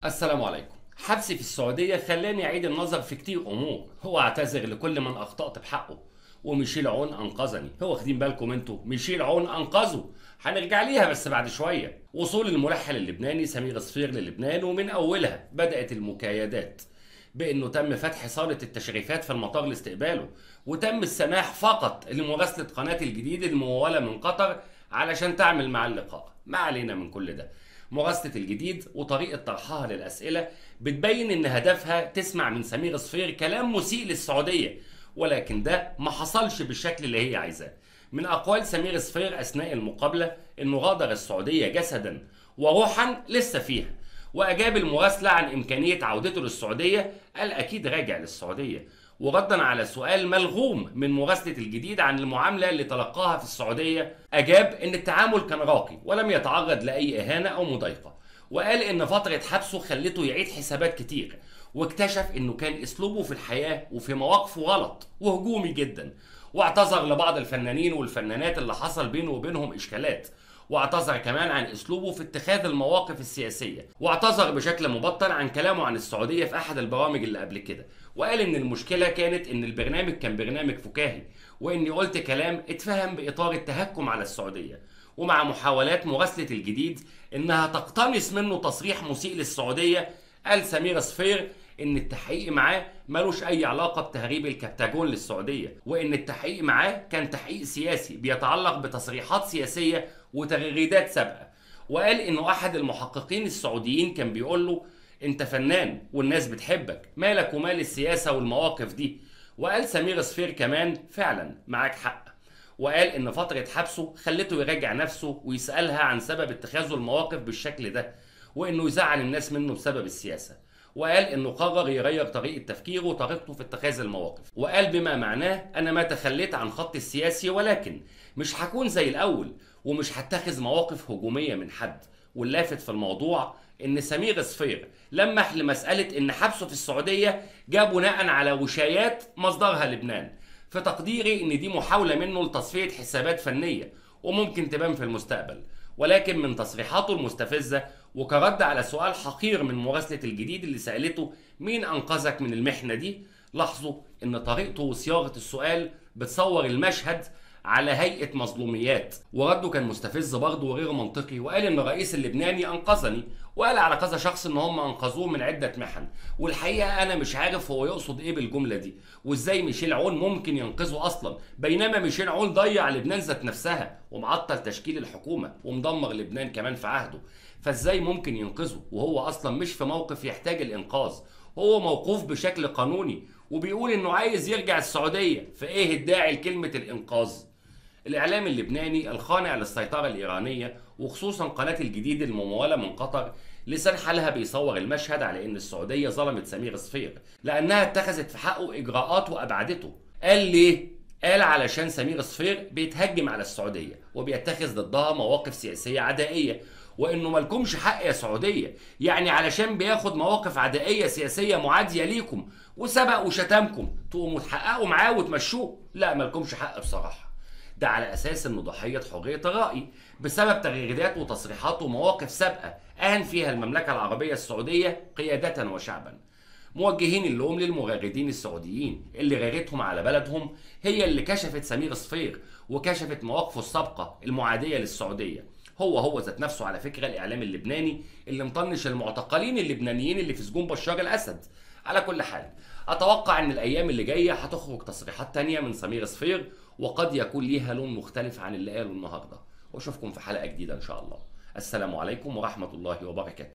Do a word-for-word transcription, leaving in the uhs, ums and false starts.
السلام عليكم. حبسي في السعودية خلاني أعيد النظر في كتير أمور. هو أعتذر لكل من أخطأت بحقه، وميشيل عون أنقذني. هو واخدين بالكم أنتوا؟ ميشيل عون أنقذه. هنرجع ليها بس بعد شوية. وصول الملحن اللبناني سمير صفير للبنان، ومن أولها بدأت المكايدات بأنه تم فتح صالة التشريفات في المطار لاستقباله، وتم السماح فقط لمراسلة قناة الجديد الممولة من قطر علشان تعمل مع اللقاء. ما علينا من كل ده. مراسلة الجديد وطريقة طرحها للأسئلة بتبين إن هدفها تسمع من سمير صفير كلام مسيء للسعودية، ولكن ده ما حصلش بالشكل اللي هي عايزاه. من أقوال سمير صفير أثناء المقابلة إنه غادر السعودية جسدا، وروحا لسه فيها. وأجاب المراسلة عن إمكانية عودته للسعودية، قال أكيد راجع للسعودية. وردا على سؤال ملغوم من مراسلة الجديد عن المعاملة اللي تلقاها في السعودية، أجاب إن التعامل كان راقي ولم يتعرض لأي إهانة أو مضايقة. وقال إن فترة حبسه خلته يعيد حسابات كتير، واكتشف إنه كان أسلوبه في الحياة وفي مواقفه غلط وهجومي جدا. واعتذر لبعض الفنانين والفنانات اللي حصل بينه وبينهم إشكالات، واعتذر كمان عن اسلوبه في اتخاذ المواقف السياسيه، واعتذر بشكل مبطن عن كلامه عن السعوديه في احد البرامج اللي قبل كده. وقال ان المشكله كانت ان البرنامج كان برنامج فكاهي، واني قلت كلام اتفهم باطار التهكم على السعوديه. ومع محاولات مراسله الجديد انها تقتنص منه تصريح مسيء للسعوديه، قال سمير صفير ان التحقيق معاه ملوش اي علاقه بتهريب الكبتاجون للسعوديه، وان التحقيق معاه كان تحقيق سياسي بيتعلق بتصريحات سياسيه وتغريدات سابقه. وقال انه احد المحققين السعوديين كان بيقول له انت فنان والناس بتحبك، مالك ومال السياسه والمواقف دي. وقال سمير صفير كمان فعلا معاك حق. وقال ان فتره حبسه خلته يراجع نفسه ويسالها عن سبب اتخاذه المواقف بالشكل ده، وانه يزعل الناس منه بسبب السياسه. وقال انه قرر يغير طريقه تفكيره وطريقته في اتخاذ المواقف. وقال بما معناه انا ما تخليت عن خطي السياسي، ولكن مش هكون زي الاول ومش هتخذ مواقف هجوميه من حد. واللافت في الموضوع ان سمير صفير لمح لمساله ان حبسه في السعوديه جاء بناء على وشايات مصدرها لبنان. في تقديري ان دي محاوله منه لتصفيه حسابات فنيه وممكن تبان في المستقبل، ولكن من تصريحاته المستفزه وكرد على سؤال حقير من مراسله الجديد اللي سالته مين انقذك من المحنه دي، لاحظوا ان طريقته وصياغه السؤال بتصور المشهد على هيئه مظلوميات. ورده كان مستفز برضه وغير منطقي، وقال ان الرئيس اللبناني انقذني، وقال على كذا شخص ان هم انقذوه من عده محن. والحقيقه انا مش عارف هو يقصد ايه بالجمله دي، وازاي ميشيل عون ممكن ينقذه اصلا، بينما ميشيل عون ضيع لبنان ذات نفسها ومعطل تشكيل الحكومه ومدمر لبنان كمان في عهده. فازاي ممكن ينقذه وهو اصلا مش في موقف يحتاج الانقاذ؟ هو موقوف بشكل قانوني وبيقول انه عايز يرجع السعوديه، فايه الداعي لكلمه الانقاذ؟ الإعلام اللبناني الخاضع للسيطرة الإيرانية وخصوصا قناة الجديد الممولة من قطر لسان حالها بيصور المشهد على إن السعودية ظلمت سمير صفير لأنها اتخذت في حقه إجراءات وأبعدته. قال ليه؟ قال علشان سمير صفير بيتهجم على السعودية وبيتخذ ضدها مواقف سياسية عدائية، وإنه مالكمش حق يا سعودية، يعني علشان بياخد مواقف عدائية سياسية معادية ليكم وسبق وشتمكم تقوموا تحققوا معاه وتمشوه؟ لا، مالكمش حق بصراحة. ده على اساس انه ضحيه حريه الراي بسبب تغريدات وتصريحات ومواقف سابقه اهان فيها المملكه العربيه السعوديه قياده وشعبا. موجهين اللوم للمغردين السعوديين اللي غيرتهم على بلدهم هي اللي كشفت سمير صفير وكشفت مواقفه السابقه المعاديه للسعوديه. هو هو ذات نفسه على فكره الاعلام اللبناني اللي مطنش المعتقلين اللبنانيين اللي في سجون بشار الاسد. على كل حال اتوقع ان الايام اللي جايه هتخرج تصريحات تانية من سمير صفير، وقد يكون ليها لون مختلف عن اللي قاله النهارده. واشوفكم في حلقه جديده ان شاء الله. السلام عليكم ورحمه الله وبركاته.